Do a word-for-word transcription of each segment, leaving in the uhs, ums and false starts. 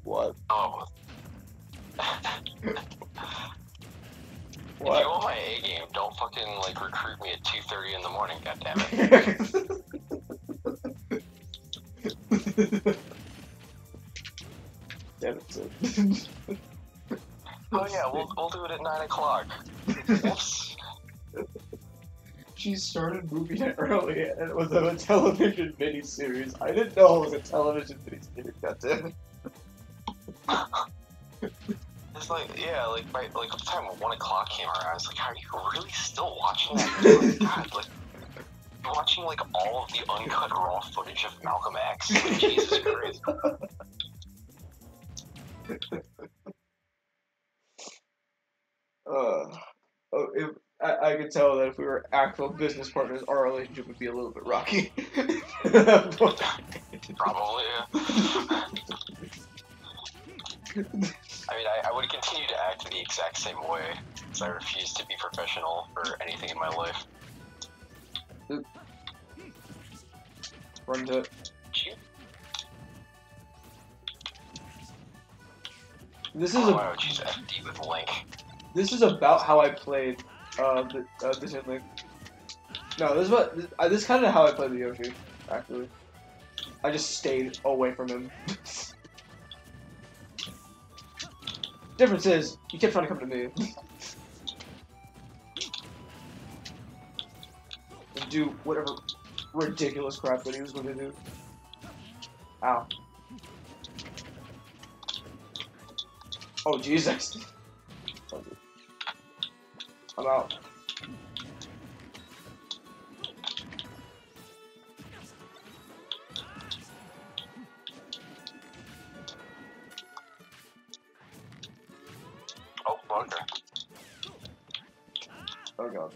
What? Oh. What? If you want my A game, don't fucking like recruit me at two thirty in the morning. God damn it. Damn it, Sid. Oh yeah, we'll we'll do it at nine o'clock. Whoops. She started movie night early and it was a television miniseries. I didn't know it was a television miniseries. Goddamn it. It's like, yeah, like by like the time one o'clock came around, I was like, are you really still watching that? God, like you're watching like all of the uncut raw footage of Malcolm X. Like, Jesus Christ. Uh, oh, if, I, I could tell that if we were actual business partners, our relationship would be a little bit rocky. Probably, yeah. I mean, I, I would continue to act the exact same way, because I refuse to be professional for anything in my life. Run to it. This is oh, a. wow, she's F D with Link. This is about how I played. Uh, the, uh, this is Link. No, this is what. This, uh, this is kind of how I played the Yoshi. Actually, I just stayed away from him. Difference is, he kept trying to come to me. And do whatever ridiculous crap that he was going to do. Ow. Oh, Jesus. I'm out. Oh, okay. Oh, God.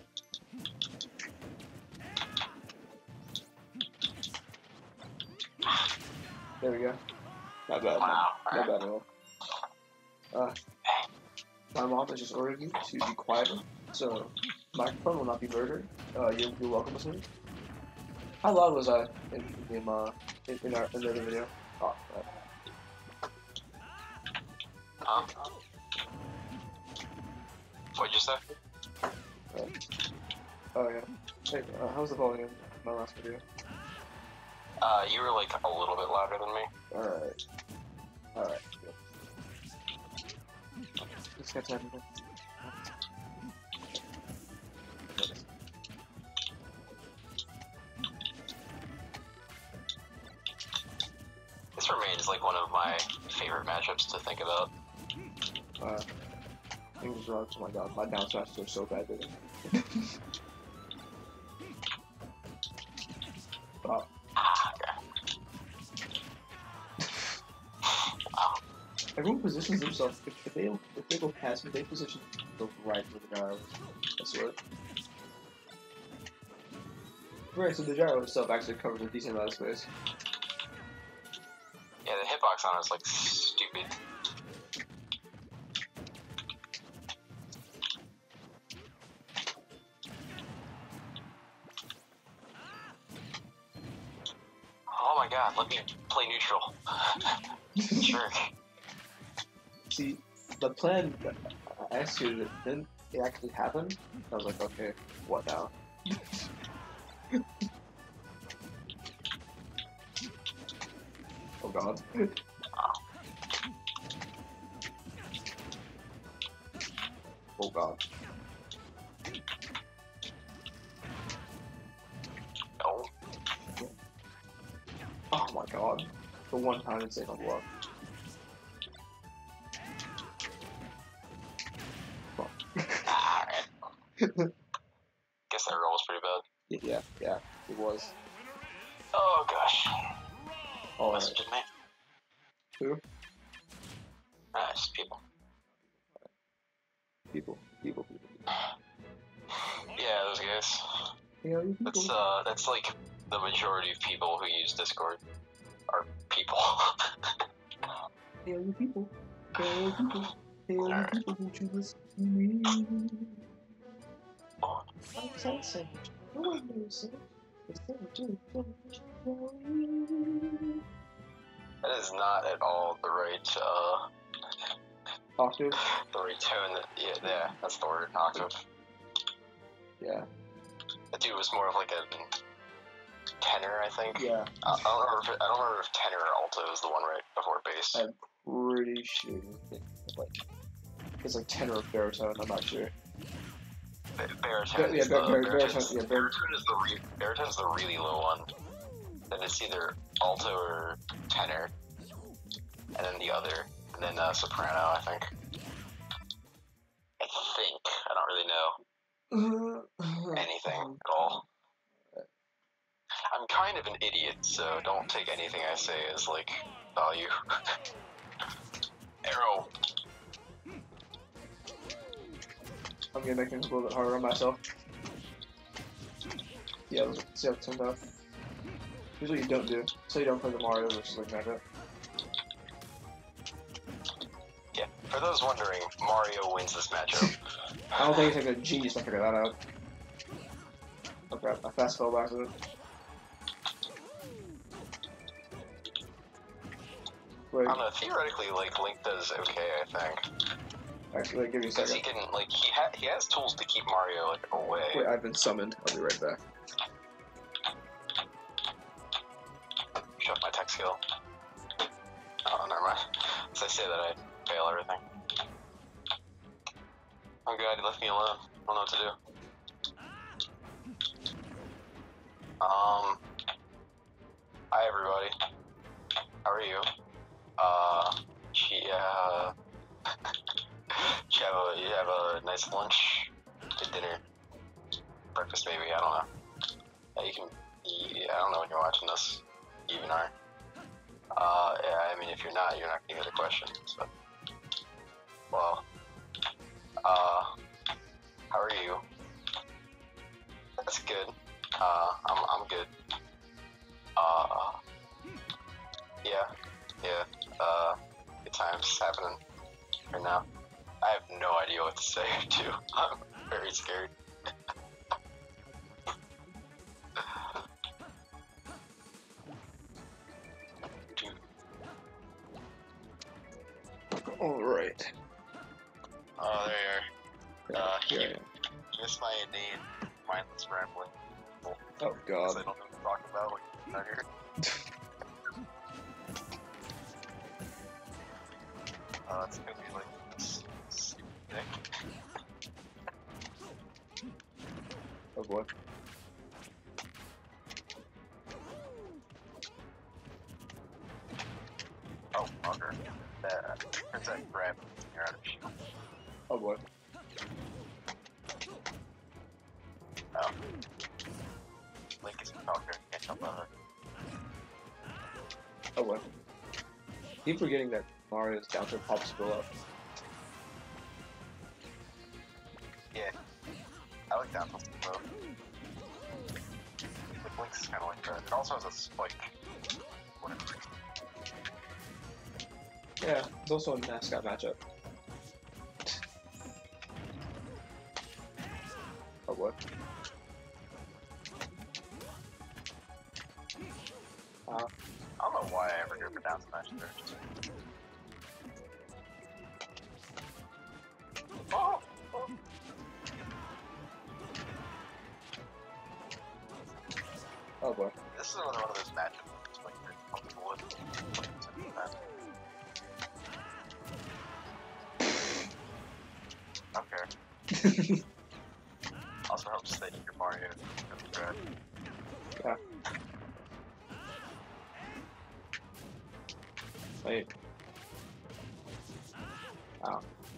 There we go. Not bad. Wow. Not, not bad at all. Uh, my mom has just ordered you to be quieter, so microphone will not be murdered. Uh, you're, you're welcome, listener. How loud was I in, in, uh, in, in, our, in the other video? Oh, right. Huh? What'd you say? Uh, oh, yeah. Hey, uh, how's the volume in my last video? Uh, you were like a little bit louder than me. Alright. Alright. Just got time. This remains like one of my favorite matchups to think about. Uh, English rocks, oh my god, my down smashes are so bad, dude. Oh. Everyone positions themselves. If, if they if they go past me, they position themselves right with the gyro. I swear. Right, so the gyro itself actually covers a decent amount of space. Yeah, the hitbox on it is like stupid. Oh my god, let me play neutral. Jerk. See, the plan, I executed it, then it actually happened. I was like, okay, what now? Oh god. Oh god. Oh. Oh my god. The one time it's safe on block. Alright. Guess that roll was pretty bad. Yeah, yeah, it was. Oh gosh. Oh, Message me. who? Ah, just people. People, people, people. Yeah, those guys. Yeah, you people. That's uh, that's like the majority of people who use Discord are people. Hail you people. Hail you people. Hail you people who choose listen to me. I'm so sandwich. No one knows it. It's so good. That is not at all the right, uh... Octave? The right tone. That, yeah, yeah, that's the word. Octave. Yeah. That dude was more of like a tenor, I think. Yeah. I, I don't remember. If it, I don't remember if tenor or alto is the one right before bass. I'm pretty sure. Like, it's like tenor or baritone. I'm not sure. Ba baritone. Ba yeah, is ba the, bar baritone, baritone. Yeah, baritone is the re baritone is the really low one. Then it's either alto or tenor, and then the other, and then uh, soprano. I think. I think. I don't really know anything at all. I'm kind of an idiot, so don't take anything I say as like value. Arrow. I'm gonna make things a little bit harder on myself. Yeah, let's see how it turns out. Here's what you don't do. So you don't play the Mario versus like matchup. Yeah, for those wondering, Mario wins this matchup. I don't think it's like a genius to figure that out. Oh crap, I fast fell back to it. Wait, I don't know, theoretically, like, Link does okay, I think. actually, wait, give me a Because second. he can, like, he, ha he has tools to keep Mario, like, away. Wait, I've been summoned. I'll be right back. Shove my tech skill. Oh, never mind. As I say that, I fail everything. Oh god, he left me alone. I don't know what to do. Um... Hi, everybody. How are you? Uh... She, uh... you, have a, you have a nice lunch? Good dinner? Breakfast, maybe? I don't know. Yeah, you can... Yeah, I don't know when you're watching this. You even are. Uh, yeah, I mean, if you're not, you're not gonna get a question, so... Well... Uh... How are you? That's good. Uh, I'm, I'm good. Uh... Yeah. Yeah. Uh... Good times happening right now. I have no idea what to say, too. I'm very scared. Alright. Oh, there you are. Uh, Here I you am. missed my inane mindless rambling. Oh Because I god. don't know what to talk about when you're not here. Uh, that's gonna be like this stupid thing. Oh boy. Oh, fucker. That, turns that grab you're out of shield. Oh boy. Oh. Link is a talker, can't jump on it. Oh boy. Keep forgetting that Mario's down to pop skill up. Yeah. I like that one though. Like Link's is kinda like that. It also has a spike. Whatever. Yeah, it's also a mascot matchup. Oh boy. Uh, I don't know why I ever do for down smash there. Oh! Oh! oh boy. This is another one of those matchups that's like very comfortable with. Okay. Also helps that your Mario is good. Yeah. Wait. Ow.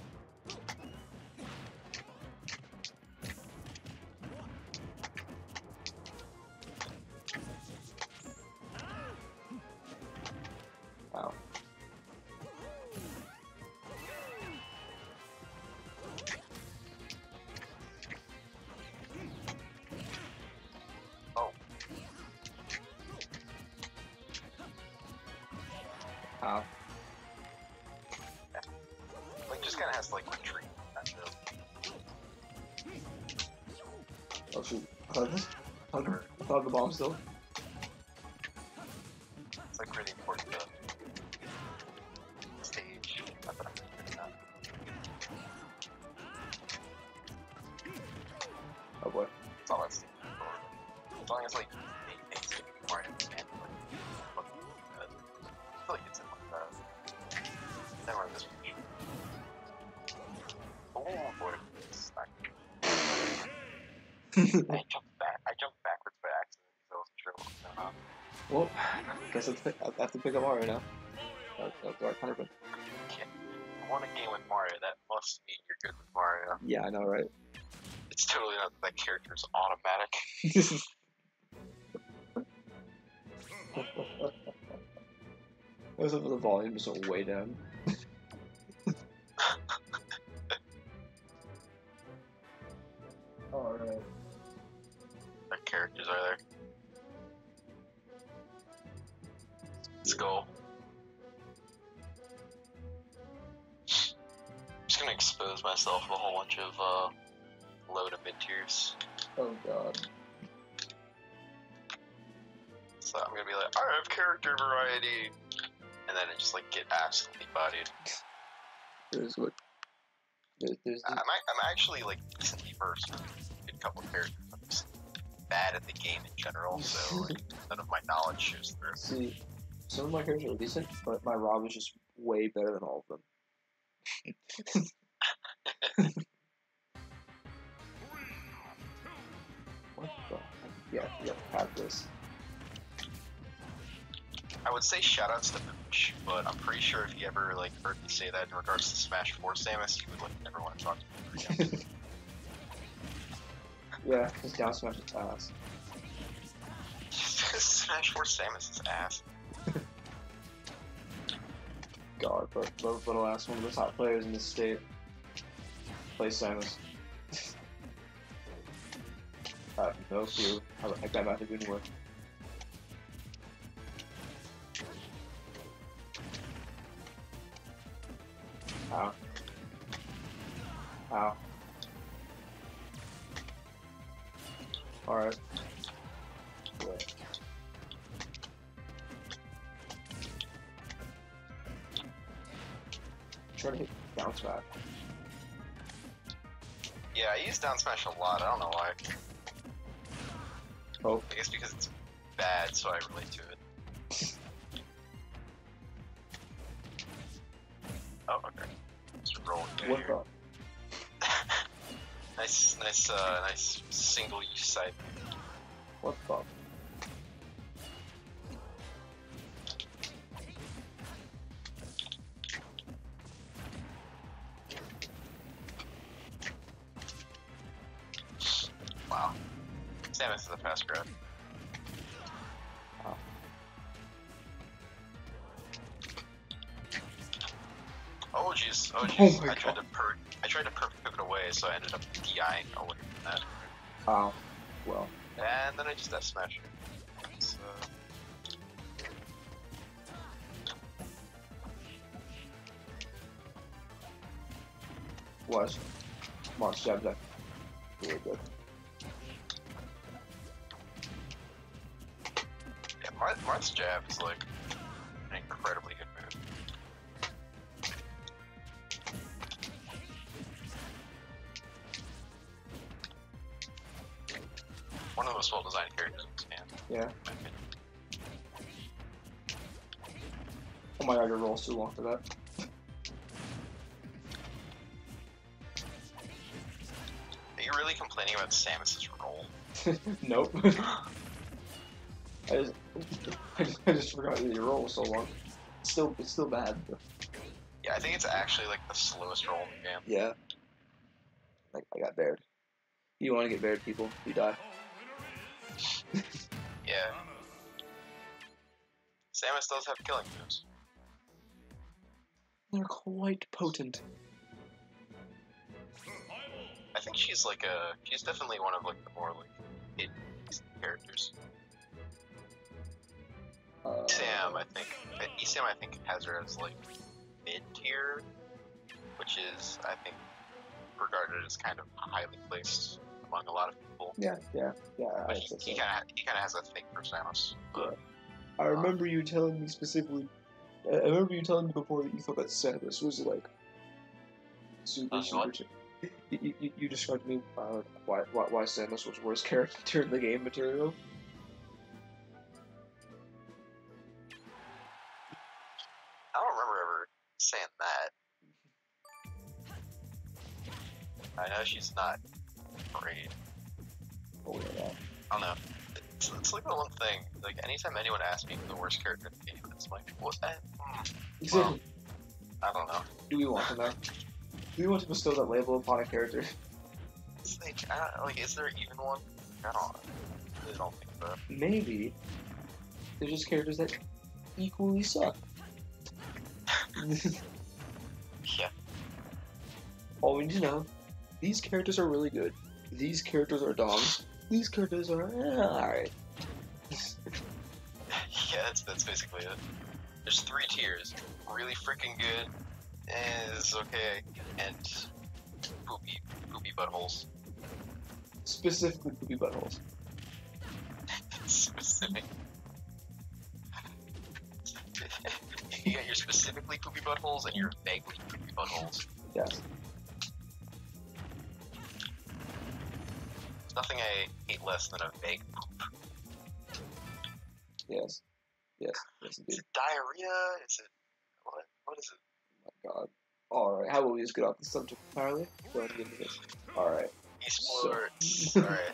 Ow. Oh. Ow. Like, just kinda has to, like, retreat. That's it. Oh shoot. Hug. Hug. Hug the bomb still. It's, like, really important to That's all that's as long as like they things to be more understandable. Like, uh, I feel like it's in like uh, somewhere in this page. Oh boy, it's not I jumped back. I jumped backwards by accident because I wasn't sure what was going on. Well, I guess I'll pick, I have to pick up Mario now. That, that's the right punishment. Okay. You won a game with Mario. That must mean you're good with Mario. Yeah, I know, right? It's totally not that that character is automatic. What's up with the volume just went way down? Alright. What characters are there? Let's go. I'm just gonna expose myself to a whole bunch of uh, low to mid tiers. Oh god. So I'm gonna be like, I have character variety, and then I just like get absolutely bodied. There's what? There's, there's I'm, I'm actually like decently versed in a couple of characters. I'm just bad at the game in general, so like, none of my knowledge shows through. See, some of my characters are decent, but my Rob is just way better than all of them. What the? Yeah, yeah, have this. I would say shoutouts to Mooch, but I'm pretty sure if you ever like heard me say that in regards to Smash four Samus, you would like never want to talk to me again. Yeah, because down smash is ass. Smash four Samus is ass. God, but, but, but alas, one of the top players in the state plays Samus. I have no clue how the heck that matters anywhere. Ow. Ow. Alright. Yeah. Try to hit down smash. Yeah, I use down smash a lot. I don't know why. Oh. I guess because it's bad, so I relate to it. Oh, okay. Just rolling What here. the? nice, nice, uh, nice single-use side. What the? Wow. Samus is a fast grab. Wow. Oh jeez, oh Oh jeez. my I tried God. to per I tried to perfect pivot away, so I ended up DIing away from that. Ow. Well. And then I just F smash. So, Was. Mark's jab that. Really good. yeah, Marth, Marth's jab is like an incredibly good move. One of the most well-designed characters in this game. Yeah. in my opinion. Oh my god, your roll's too long for that. Are you really complaining about Samus's roll? Nope. I just, I just, I just forgot that your roll was so long. It's still, it's still bad. But Yeah, I think it's actually like the slowest roll in the game. yeah. Like, I got bared. You want to get bared, people? You die. Yeah. Samus does have killing moves. They're quite potent. I think she's like a, she's definitely one of like the more like hidden characters. Uh, Sam, I think, Sam, I think has her as like mid tier, which is, I think, regarded as kind of highly placed among a lot of people. Yeah, yeah, yeah. I But he, said he so. kind of, he kind of has a thing for Samus. But, I remember you telling me specifically. I I remember you telling me before that you thought that Samus was like super, Uh, super. what? Ch- You, you, you described to me uh, why, why why Samus was worst character in the game material. I don't remember ever saying that. I know she's not great. Oh yeah. I don't know. It's, it's like the one thing. Like anytime anyone asks me who the worst character in the game, it's like, what's that? Mm, well, I don't know. Do we want to know? Do we want to bestow that label upon a character? It's like, I don't, like, is there even one? I don't. I really don't think so. Maybe. They're just characters that equally suck. Yeah. All we need to know: these characters are really good. These characters are doms. These characters are eh, alright. Yeah, that's that's basically it. There's three tiers: really freaking good, is okay, and poopy poopy buttholes. Specifically poopy buttholes. Specific. You got your specifically poopy buttholes and your vaguely poopy buttholes. Yes. There's nothing I hate less than a vague poop. Yes. Yes. Yes, Is indeed. it diarrhea? Is it what? What is it? Oh my god. Alright, how about we just get off the subject entirely? Go ahead and get into this. Alright. Esports. So- Alright.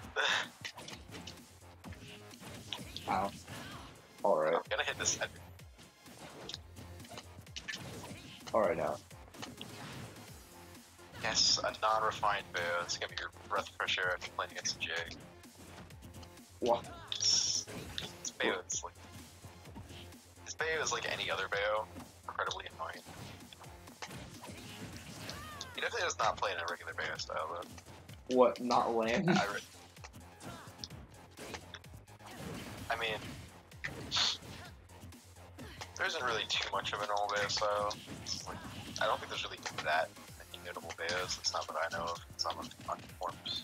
Ow. Alright. I'm gonna hit this head. Alright now. Yes, a non-refined bow. It's gonna be your breath of fresh air after playing against Jay. What? This bow is like this bow is like any other bow, incredibly annoying. He definitely does not play in a regular bow style though. What, not land? I, re I mean, there isn't really too much of an old bow style. It's like, I don't think there's really that many notable bows. It's not that I know of. Some of the forms.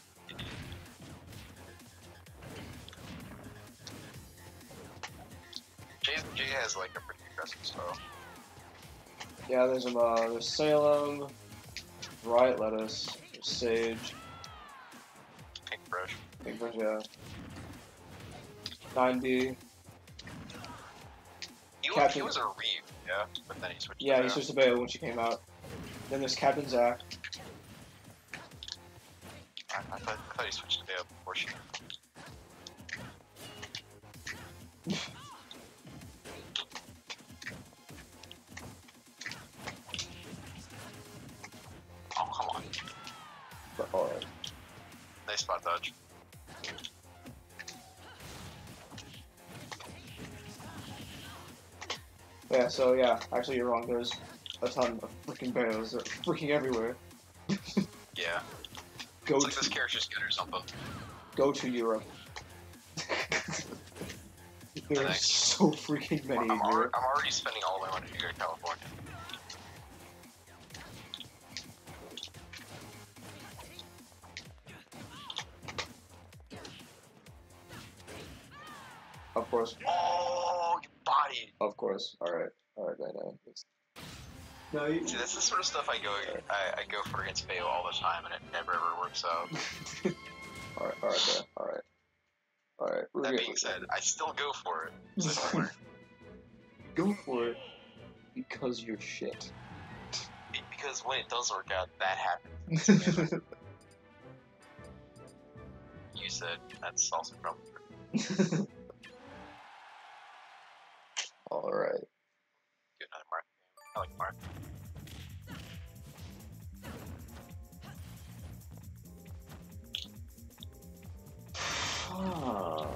Jay, Jay has like a pretty aggressive style. Yeah, there's um, uh, there's Salem, Riot Lettuce, there's Sage, Pink brush. Pink Brush, yeah. nine B. He was, Captain- he was a Reeve, yeah, but then he switched. Yeah, to he Bow. switched to Bayo when she came out. Then there's Captain Zack. I, I, thought, I thought he switched to Bayo before she. Oh, come on. But alright. Nice spot dodge. Yeah, so yeah, actually you're wrong. There's a ton of freaking Bayos. They're freaking everywhere. Yeah. Go It's like to this character's good or something. go to Europe. There are Thanks. so freaking many I'm, in already, Europe. I'm already spending all my money to go to California. Of course. Oh, you body! Of course. Alright. Alright, I know. It's... No, you... See, this is the sort of stuff I go I, I go for against Bayo all the time, and it never ever works out. alright, alright, there. Alright. Alright. We're That good. being said, I still go for it. So don't worry. Go for it because you're shit. Be- because when it does work out, that happens. You said that's also probably Alright. good. Another Marth. I like Marth. Ah.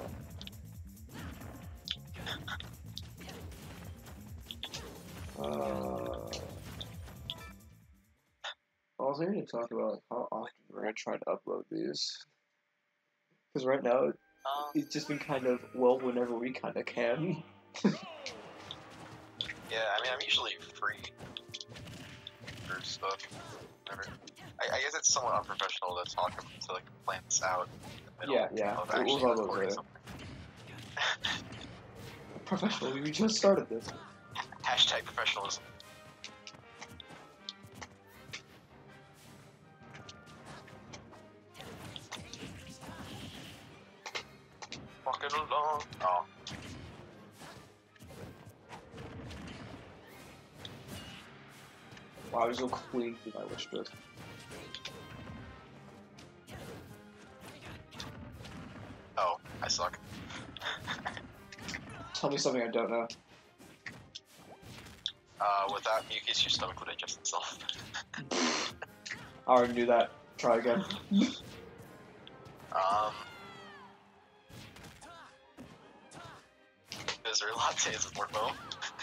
Uh, I was going to talk about how often we're going to try to upload these. Because right now, Um, it's just been kind of, well, whenever we kind of can. yeah, I mean, I'm usually free for stuff. Whatever. I, I guess it's somewhat unprofessional to talk about, to like plan this out in the middle Yeah, yeah. of We'll- actually we'll upload recording later. something. Professional, we just started this. Hashtag professionalism. moving along. Oh. Wow, I just go clean through my wish list. Oh, I suck. Tell me something I don't know. Uh, without mucus, your stomach would adjust itself. I already knew that. Try again. um, Misery lattes with more foam.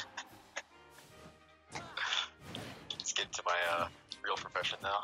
Let's get into my uh, real profession now.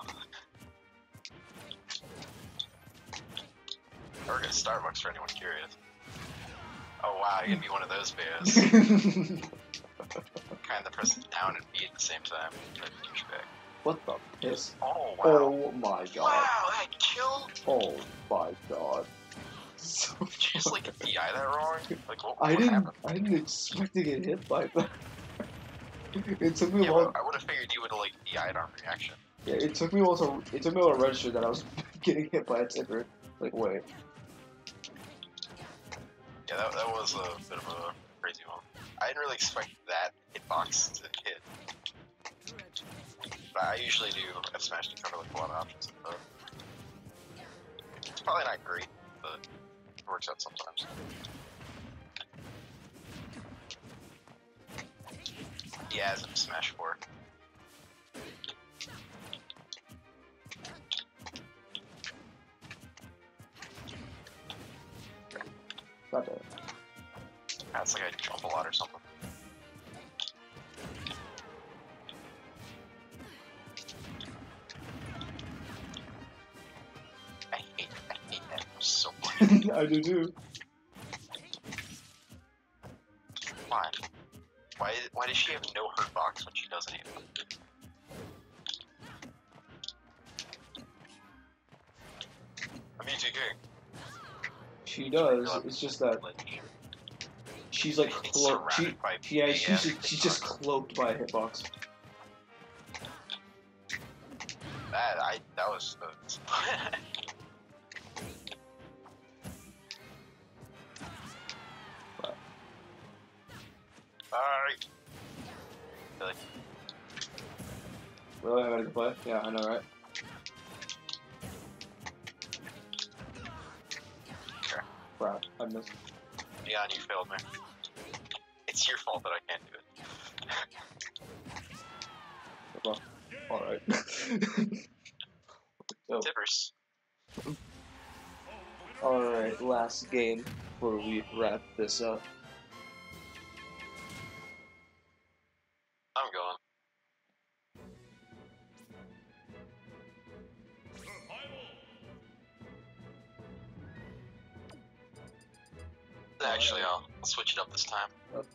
I work at Starbucks for anyone curious. Oh wow, you're gonna be one of those bears. Kind of press down and B at the same time. That douchebag. What the piss? Oh wow. Oh my god. Wow, that killed. Oh my god. So Did you just like D I that wrong? Like what, I what didn't. happened? I didn't expect to get hit by that. It took me Yeah, a while. but I would have figured you would have like D I'd on reaction. Yeah, it took me a while to. It took me a while to register that I was getting hit by a tipper. Like wait. Yeah, that, that was a bit of a crazy one. I didn't really expect that hitbox to hit. But I usually do F smash to cover like a lot of options. But it's probably not great, but it works out sometimes. Yeah, as in Smash four. Not bad. That's like I jump a lot or something. I hate, I hate that so much. I do too. Why? Why? Why does she have no hurt box when she doesn't even? I'm E T K. She does. It's just that she's like It's cloaked. She, surrounded by yeah, big she's ass just, she's just cloaked by a hitbox. That I that was the. Alright. Really? Really, I gotta go play? Yeah, I know, right? Sure. Crap, I missed. Neon, you failed me. It's your fault that I can't do it. Well, alright. So, Tippers. alright, last game before we wrap this up. I'm going. Actually, I'll, I'll switch it up this time. Okay.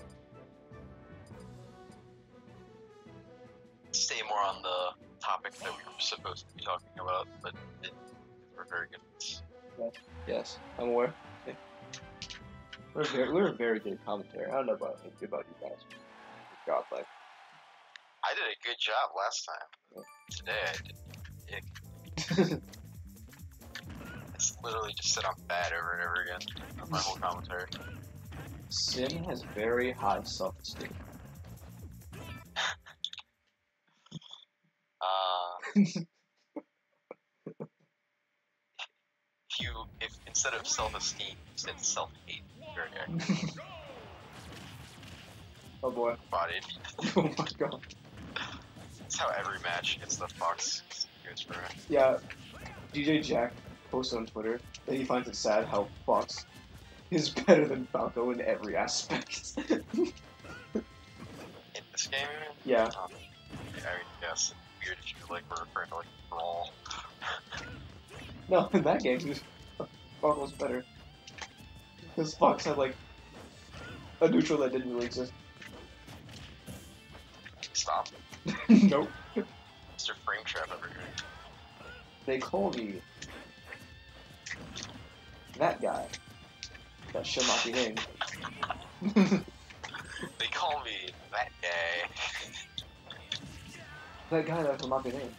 Stay more on the topic that we were supposed to be talking about, but it, we're very good at this. Yes, I'm aware. Okay. We're very, we're a very good commentary. I don't know about about you guys. God, like. I did a good job last time. Today I did. Dick. It's literally just sit on bad over and over again. That's my whole commentary. Sin has very high self-esteem. Uh, if you, if instead of self-esteem, you said self-hate, very accurate. Oh boy. Bodied. Oh my god. That's how every match gets the Fox goes for me. Yeah, D J Jack posted on Twitter that he finds it sad how Fox is better than Falco in every aspect. In this game? Yeah. Um, yeah, I mean, yes. Weird if you like were referring to like brawl. No, in that game, he was, Falco was better. Because Fox had like a neutral that didn't really exist. Stop. Nope. Mister Frame Trap over here. They call me that guy. That shall not be named. They call me that guy. That guy that shall not be named.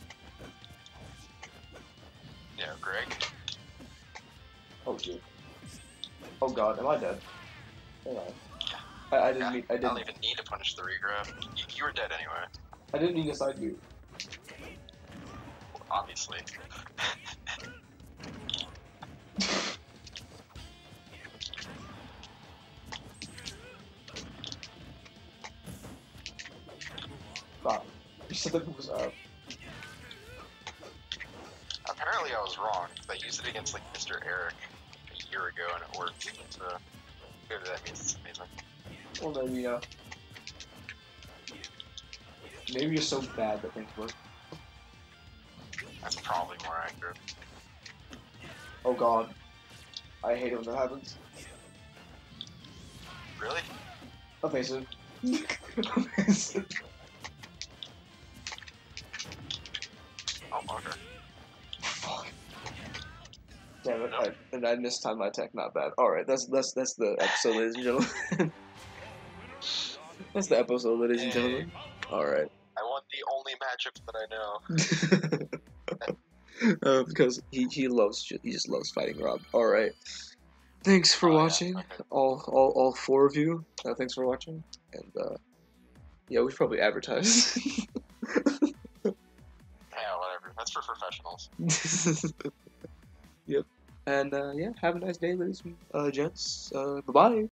Yeah, Greg. Oh, dude. Oh god, am I dead? Am I? I, I didn't Yeah, mean. I I don't didn't. even need to punish the regrab. You, you were dead anyway. I didn't mean to side you. Obviously. Wow. You said that it was up. Apparently I was wrong, because I used it against like Mister Eric a year ago and it worked. So whatever that means, it's amazing. Well, maybe, uh. Maybe you're so bad that things work. That's probably more accurate. Oh god. I hate it when that happens. Really? Evasive. Evasive. Oh, okay. Fuck. Damn it, I, and I mistimed my attack, not bad. Alright, that's, that's, that's the episode, ladies and gentlemen. That's the episode, ladies and gentlemen. Alright. I want the only matchup that I know. uh, because he, he loves, he just loves fighting Rob. Alright. Thanks for Oh, yeah, watching, okay. all, all, all four of you. Uh, thanks for watching, and uh, yeah, we should probably advertise. Yeah, whatever. That's for professionals. Yep. And uh, yeah, have a nice day, ladies and uh, gents. Uh, bye bye.